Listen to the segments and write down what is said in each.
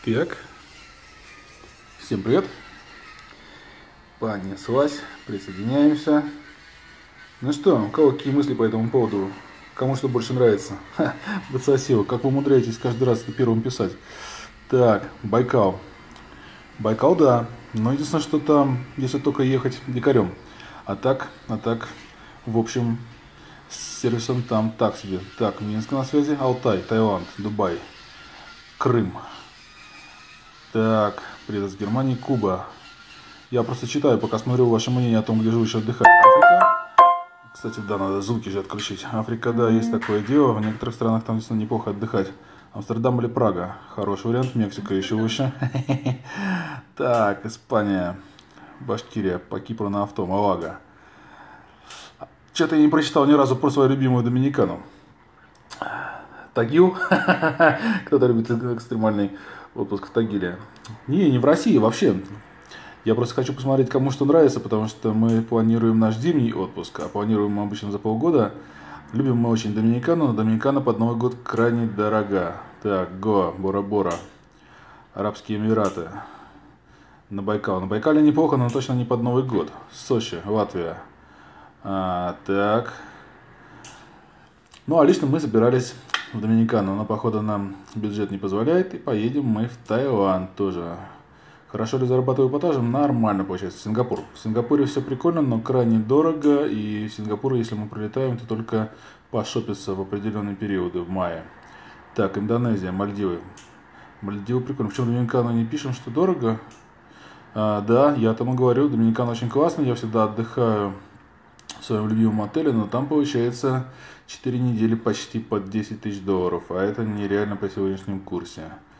Так, всем привет. Понеслась, присоединяемся. Ну что, у кого какие мысли по этому поводу? Кому что больше нравится? Бацасил, как вы умудряетесь каждый раз первым писать? Так, Байкал. Байкал, да. Но единственное, что там, если только ехать дикарем. А так, в общем, с сервисом там так себе. Так, Минск на связи, Алтай, Таиланд, Дубай, Крым. Так, привет из Германии, Куба. Я просто читаю, пока смотрю ваше мнение о том, где живущий отдыхать. Африка. Кстати, да, надо звуки же отключить. Африка, да, есть такое дело. В некоторых странах там действительно неплохо отдыхать. Амстердам или Прага. Хороший вариант. Мексика еще лучше. Так, Испания. Башкирия. По Кипру на авто. Малага. Что-то я не прочитал ни разу про свою любимую Доминикану. Тагил. Кто-то любит экстремальный отпуск в Тагиле. Не в России вообще. Я просто хочу посмотреть, кому что нравится, потому что мы планируем наш зимний отпуск, а планируем мы обычно за полгода. Любим мы очень Доминикану, но Доминикана под Новый год крайне дорога. Так, Гоа, Бора-Бора, Арабские Эмираты, на Байкал. На Байкале неплохо, но точно не под Новый год. Сочи, Латвия. Так. Ну, а лично мы собирались в Доминикану, но, походу, нам бюджет не позволяет, и поедем мы в Таиланд тоже. Хорошо ли зарабатываю эпатажем? Нормально получается. Сингапур. В Сингапуре все прикольно, но крайне дорого. И в Сингапур, если мы прилетаем, то только пошопиться в определенные периоды, в мае. Так, Индонезия, Мальдивы. Мальдивы прикольно. Причем Доминикану не пишем, что дорого. Да, я тому говорю, Доминикана очень классный. Я всегда отдыхаю в своем любимом отеле, но там получается 4 недели почти под 10 тысяч долларов. А это нереально по сегодняшнем курсе.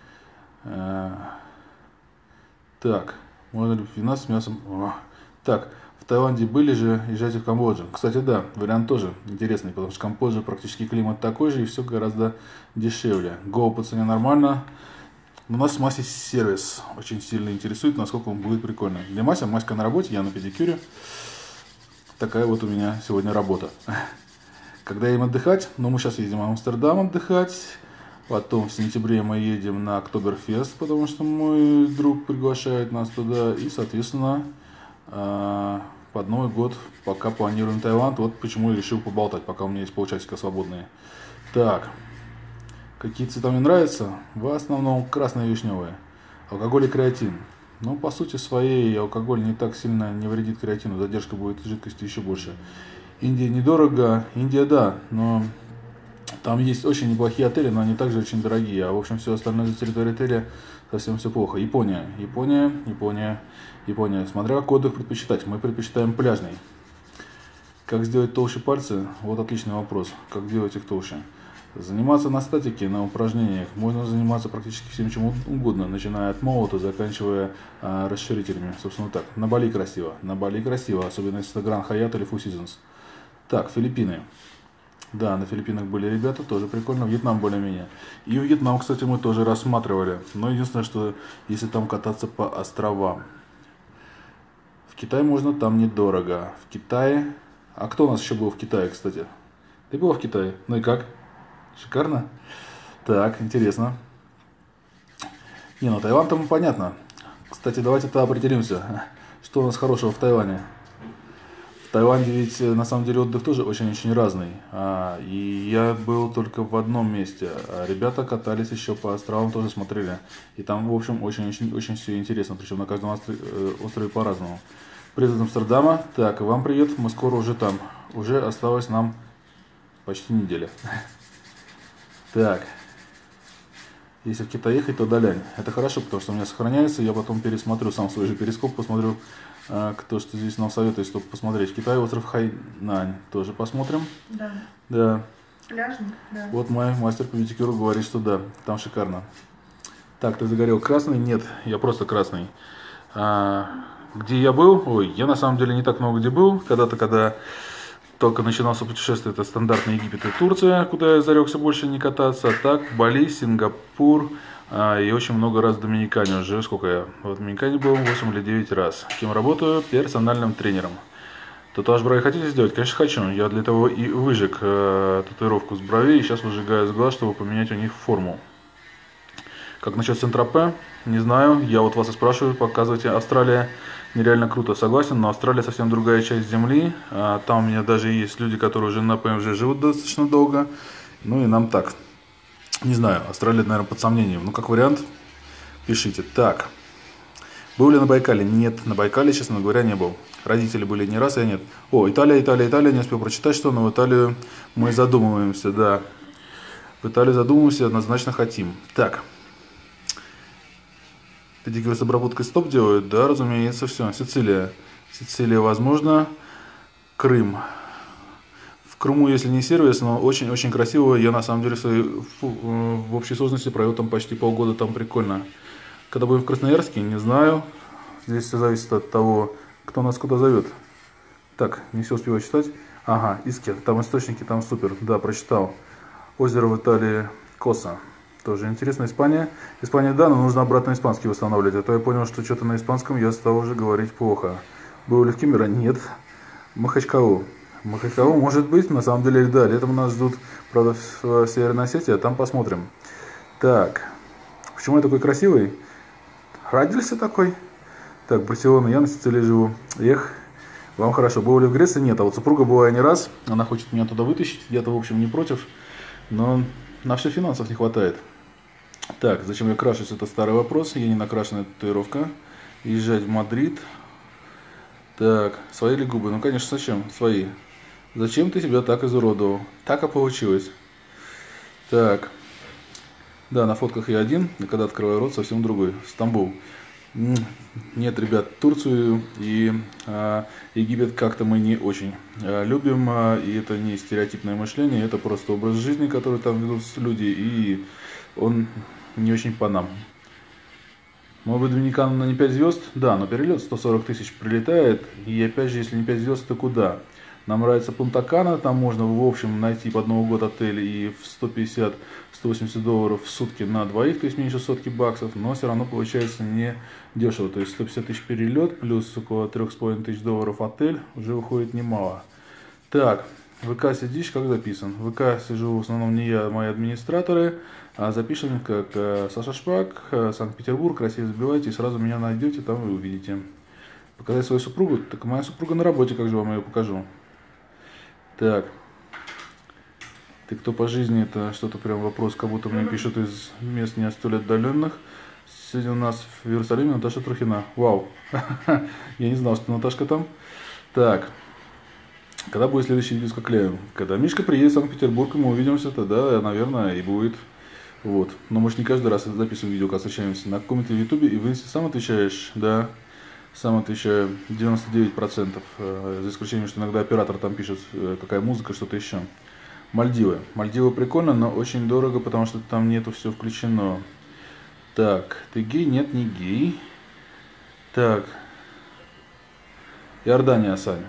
Так, можно ли вина с мясом? Так, в Таиланде были же, езжайте в Камбоджу. Кстати, да, вариант тоже интересный, потому что в Камбодже практически климат такой же и все гораздо дешевле. Гоу по цене нормально. У нас Маси сервис очень сильно интересует, насколько он будет прикольно. Для Мася, Маська на работе, я на педикюре. Такая вот у меня сегодня работа. Когда им отдыхать? Ну, мы сейчас едем в Амстердам отдыхать. Потом в сентябре мы едем на Октоберфест, потому что мой друг приглашает нас туда. И, соответственно, под Новый год пока планируем Таиланд. Вот почему я решил поболтать, пока у меня есть полчасика свободные. Так, какие цвета мне нравятся? В основном красные и вишневые. Алкоголь и креатин. Ну, по сути своей, алкоголь не так сильно не вредит креатину. Задержка будет жидкости еще больше. Индия недорого. Индия, да, но... Там есть очень неплохие отели, но они также очень дорогие. А в общем, все остальное за территорией отеля совсем все плохо. Япония. Смотря как отдых предпочитать. Мы предпочитаем пляжный. Как сделать толще пальцы? Вот отличный вопрос. Как делать их толще? Заниматься на статике, на упражнениях. Можно заниматься практически всем чем угодно, начиная от молота, заканчивая расширителями. Собственно так. На Бали красиво. Особенно если это Grand Hyatt или Four Seasons. Так, Филиппины. Да, на Филиппинах были ребята, тоже прикольно. Вьетнам более-менее. И Вьетнам, кстати, мы тоже рассматривали. Но единственное, что если там кататься по островам. В Китае можно, там недорого. В Китае... А кто у нас еще был в Китае, кстати? Ты была в Китае? Ну и как? Шикарно? Так, интересно. Не, ну Таиланд там понятно. Кстати, давайте-то определимся, что у нас хорошего в Таиланде. В Таиланде ведь на самом деле отдых тоже очень-очень разный. И я был только в одном месте. А ребята катались еще по островам, тоже смотрели. И там, в общем, очень все интересно. Причем на каждом острове по-разному. Привет из Амстердама. Так, вам привет. Мы скоро уже там. Уже осталось нам почти неделя. Так. Если в Китай ехать, то Далянь. Это хорошо, потому что у меня сохраняется. Я потом пересмотрю сам свой же перископ, посмотрю, кто что здесь нам советует, чтобы посмотреть. Китай, остров Хайнань. Тоже посмотрим. Да. Да. Пляжный, да. Вот мой мастер по педикюру говорит, что да, там шикарно. Так, ты загорел красный? Нет, я просто красный. Где я был? Ой, я на самом деле не так много где был. Когда только начинался путешествие, это стандартный Египет и Турция, куда я зарекся больше не кататься. А так, Бали, Сингапур и очень много раз в Доминикане уже. Сколько я в Доминикане был? 8 или 9 раз. Кем работаю? Персональным тренером. Татуаж бровей хотите сделать? Конечно, хочу. Я для того и выжег татуировку с бровей. И сейчас выжигаю с глаз, чтобы поменять у них форму. Как насчет Сент-Тропе? Не знаю. Я вот вас и спрашиваю, показывайте. Австралия нереально круто, согласен, но Австралия совсем другая часть земли. Там у меня даже есть люди, которые уже на ПМЖ живут достаточно долго. Ну и нам так. Не знаю, Австралия, наверное, под сомнением. Ну, как вариант, пишите. Так. Был ли на Байкале? Нет, на Байкале, честно говоря, не был. Родители были не раз, я нет. О, Италия, Италия, Италия. Не успел прочитать, что, но в Италию мы задумываемся, да. В Италию задумываемся, однозначно хотим. Так. Педикюр с обработкой стоп делают? Да, разумеется, все. Сицилия. Сицилия, возможно. Крым. В Крыму, если не сервис, но очень-очень красиво. Я, на самом деле, в общей сложности провел там почти полгода, там прикольно. Когда будем в Красноярске, не знаю. Здесь все зависит от того, кто нас куда зовет. Так, не все успеваю читать. Ага, Искер. Там источники, там супер. Да, прочитал. Озеро в Италии Коса. Тоже интересно. Испания. Испания, да, но нужно обратно испанский восстанавливать. А то я понял, что что-то на испанском я стал уже говорить плохо. Был ли в Кемерово? Нет. Махачкалу. Махачкалу может быть. На самом деле, да. Летом нас ждут, правда, в Северной Осетии. А там посмотрим. Так. Почему я такой красивый? Родился такой. Так, Барселона. Я на Сицилии живу. Эх. Вам хорошо. Был ли в Греции? Нет. А вот супруга была не раз. Она хочет меня туда вытащить. Я-то, в общем, не против. Но на все финансов не хватает. Так, зачем я крашусь, это старый вопрос. Я не накрашенная татуировка. Езжать в Мадрид. Так, свои ли губы? Ну, конечно, зачем? Свои. Зачем ты себя так изуродовал? Так и получилось. Так. Да, на фотках я один, и когда открываю рот, совсем другой. Стамбул. Нет, ребят, Турцию и Египет как-то мы не очень любим. И это не стереотипное мышление, это просто образ жизни, который там ведут люди, и он не очень по нам. Может быть, Доминикана на не 5 звезд? Да, но перелет 140 тысяч прилетает. И опять же, если не 5 звезд, то куда? Нам нравится Пунта-Кана, там можно в общем найти под Новый год отель и в 150-180 долларов в сутки на двоих, то есть меньше сотки баксов, но все равно получается не дешево. То есть 150 тысяч перелет плюс около 3,5 тысяч долларов отель уже выходит немало. Так, ВК сидишь, как записан? В ВК сижу в основном не я, а мои администраторы, а запишем как Саша Шпак, Санкт-Петербург, Россия, забивайте и сразу меня найдете, там вы увидите. Показать свою супругу? Так моя супруга на работе, как же вам ее покажу? Так, ты кто по жизни? Это что-то прям вопрос, как будто мне пишут из мест не столь отдаленных. Сегодня у нас в Иерусалиме Наташа Трухина. Вау, я не знал, что Наташка там. Так, когда будет следующий видео с Кокляевым? Когда Мишка приедет в Санкт-Петербург, и мы увидимся, тогда, наверное, и будет. Вот, но мы же не каждый раз записываем видео, когда встречаемся. На каком-то ютубе, и вы сам отвечаешь, да. Сам отвечаю 99%, за исключением, что иногда оператор там пишет, какая музыка, что-то еще. Мальдивы. Мальдивы прикольно, но очень дорого, потому что там нету все включено. Так, ты гей? Нет, не гей. Так. Иордания, Сань.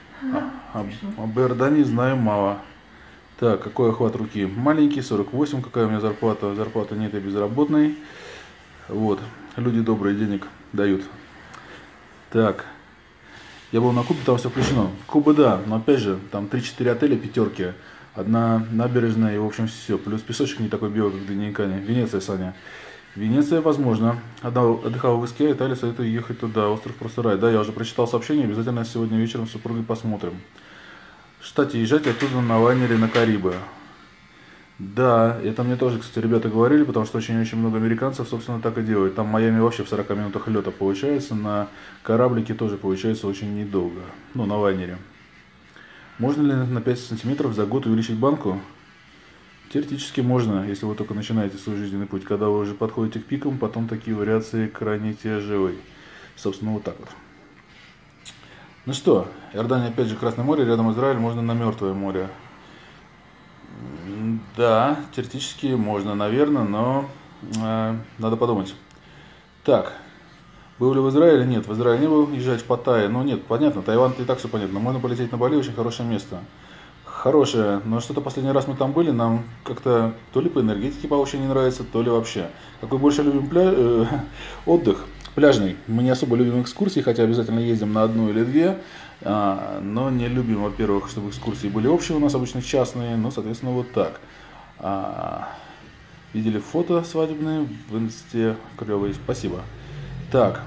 Об Иордании знаю мало. Так, какой охват руки? Маленький, 48. Какая у меня зарплата? Зарплаты нет, я безработный. Вот. Люди добрые денег дают. Так, я был на Кубе, там все включено. Куба, да, но опять же, там 3-4 отеля, пятерки. Одна набережная и, в общем, все. Плюс песочек не такой белый, как в Доминикане. Венеция, Саня. Венеция, возможно. Отдыхал в Иске, Италия, советую ехать туда. Остров просто рай. Да, я уже прочитал сообщение, обязательно сегодня вечером с супругой посмотрим. Кстати, езжать оттуда на лайнере на Карибы. Да, это мне тоже, кстати, ребята говорили, потому что очень-очень много американцев, собственно, так и делают. Там Майами вообще в 40 минутах лета получается, на кораблике тоже получается очень недолго, ну, на лайнере. Можно ли на 5 сантиметров за год увеличить банку? Теоретически можно, если вы только начинаете свой жизненный путь. Когда вы уже подходите к пикам, потом такие вариации крайне тяжелые. Собственно, вот так вот. Ну что, Иордания, опять же, Красное море, рядом Израиль, можно на Мертвое море. Да, теоретически можно, наверное, но надо подумать. Так, был ли в Израиле? Нет, в Израиле не был, езжать в Паттайе. Ну нет, понятно, Таиланд и так все понятно. Можно полететь на Бали, очень хорошее место. Хорошее, но что-то последний раз мы там были, нам как-то то ли по энергетике вообще не нравится, то ли вообще. Какой больше любим отдых? Пляжный. Мы не особо любим экскурсии, хотя обязательно ездим на одну или две. Но не любим, во-первых, чтобы экскурсии были общие, у нас обычно частные, но, соответственно, вот так. Видели фото свадебные в инсте, клевые, спасибо. Так,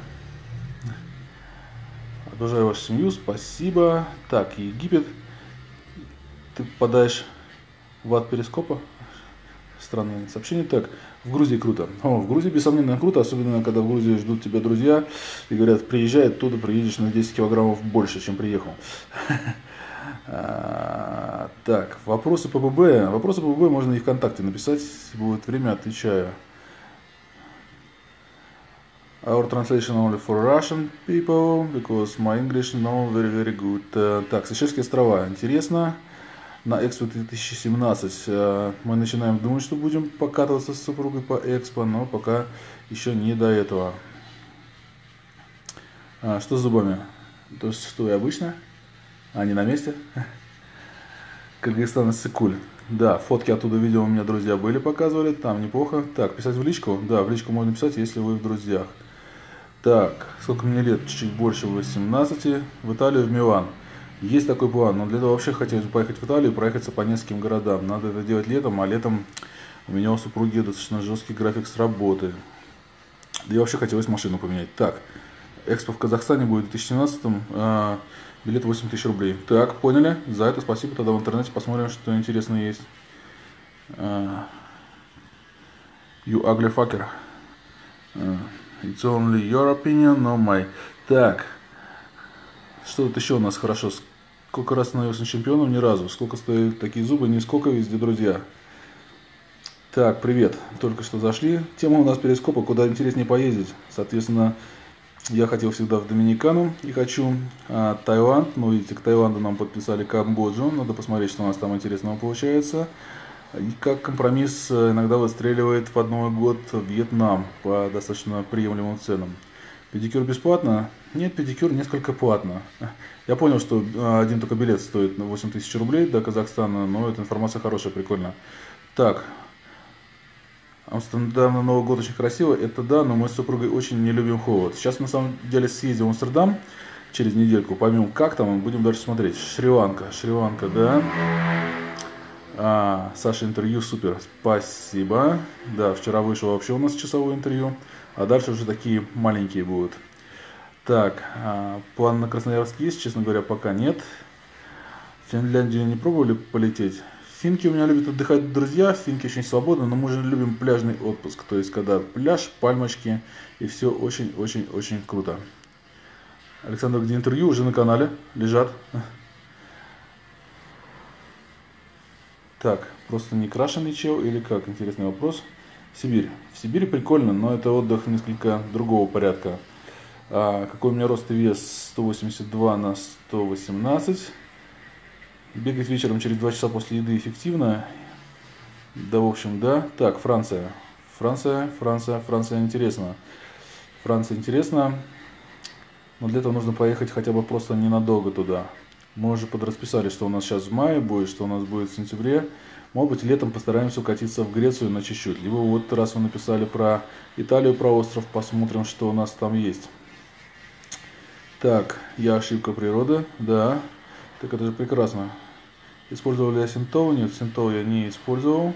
обожаю вашу семью, спасибо. Так, Египет, ты попадаешь в ад перископа? Странное сообщение. Так, в Грузии круто. В Грузии, без сомнения, круто, особенно когда в Грузии ждут тебя друзья и говорят, приезжай оттуда, приедешь на 10 килограммов больше, чем приехал. Так, вопросы по ББ. Вопросы по ББ можно и ВКонтакте написать, если будет время, отвечаю. Our translation only for Russian people, because my English no very good. Так, Сейшельские острова. Интересно. На Экспо 2017 мы начинаем думать, что будем покатываться с супругой по Экспо, но пока еще не до этого. Что с зубами? То, что и обычно. Они на месте. Кыргызстан и Сыкуль. Да, фотки оттуда видео у меня друзья были, показывали. Там неплохо. Так, писать в личку? Да, в личку можно писать, если вы в друзьях. Так, сколько мне лет? Чуть больше 18. В Италию, в Милан. Есть такой план, но для этого вообще хотелось бы поехать в Италию и проехаться по нескольким городам. Надо это делать летом, а летом у меня у супруги достаточно жесткий график с работы. Да и вообще хотелось машину поменять. Так, Экспо в Казахстане будет в 2017-м, билет 8 тысяч рублей. Так, поняли, за это спасибо, тогда в интернете посмотрим, что интересное есть. You ugly fucker. It's only your opinion, no my. Так, что тут еще у нас хорошо? Сколько раз становился чемпионом? Ни разу. Сколько стоят такие зубы? Нисколько, везде друзья. Так, привет. Только что зашли. Тема у нас перископа, куда интереснее поездить. Соответственно, я хотел всегда в Доминикану и хочу Таиланд. Ну, видите, к Таиланду нам подписали Камбоджу. Надо посмотреть, что у нас там интересного получается. И как компромисс иногда выстреливает под Новый год Вьетнам по достаточно приемлемым ценам. Педикюр бесплатно? Нет, педикюр несколько платно. Я понял, что один только билет стоит на 8 тысяч рублей до Казахстана, но эта информация хорошая, прикольно. Так, Амстердам на Новый год очень красиво, это да, но мы с супругой очень не любим холод. Сейчас на самом деле съездим в Амстердам через недельку, поймем как там, и будем дальше смотреть. Шри-Ланка, Шри-Ланка, да. Саша, интервью супер, спасибо. Да, вчера вышло вообще у нас часовое интервью, а дальше уже такие маленькие будут. Так, план на Красноярск есть, честно говоря, пока нет. В Финляндию не пробовали полететь? Финки у меня любят отдыхать друзья, финки очень свободны, но мы же любим пляжный отпуск, то есть когда пляж, пальмочки и все очень круто. Александр, где интервью? Уже на канале лежат. Так, просто не крашеный чел или как? Интересный вопрос. Сибирь. В Сибири прикольно, но это отдых несколько другого порядка. Какой у меня рост и вес? 182 на 118. Бегать вечером через 2 часа после еды эффективно. Да, в общем, да. Так, Франция. Франция интересно. Франция интересно. Но для этого нужно поехать хотя бы просто ненадолго туда. Мы уже подрасписали, что у нас сейчас в мае будет, что у нас будет в сентябре. Может быть, летом постараемся укатиться в Грецию на чуть-чуть. Либо вот раз вы написали про Италию, про остров, посмотрим, что у нас там есть. Так, я ошибка природы, да. Так это же прекрасно. Использовал ли я Синтоу? Нет, Синтоу я не использовал.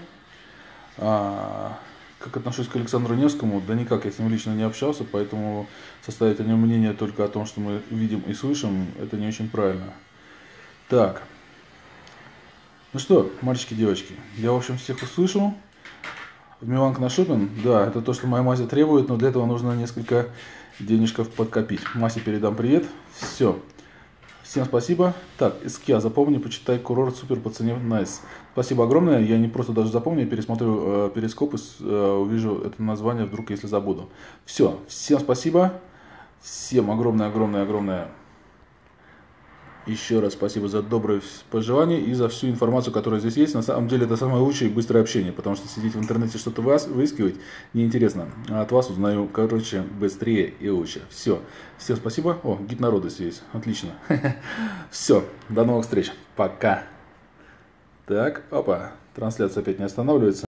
Как отношусь к Александру Невскому? Да никак, я с ним лично не общался, поэтому составить о нем мнение только о том, что мы видим и слышим, это не очень правильно. Так. Ну что, мальчики, девочки, я, в общем, всех услышал. В Миланг на шопинг? Да, это то, что моя Мася требует, но для этого нужно несколько денежков подкопить. Масе передам привет. Все. Всем спасибо. Так, Искья, запомни, почитай курорт супер по цене найс. Спасибо огромное. Я не просто даже запомню, я пересмотрю перископ и увижу это название вдруг, если забуду. Все. Всем спасибо. Всем огромное. Еще раз спасибо за добрые пожелания и за всю информацию, которая здесь есть. На самом деле это самое лучшее и быстрое общение, потому что сидеть в интернете что-то выискивать неинтересно. А от вас узнаю, короче, быстрее и лучше. Все. Всем спасибо. О, гид народа здесь. Отлично. Все. До новых встреч. Пока. Так, опа. Трансляция опять не останавливается.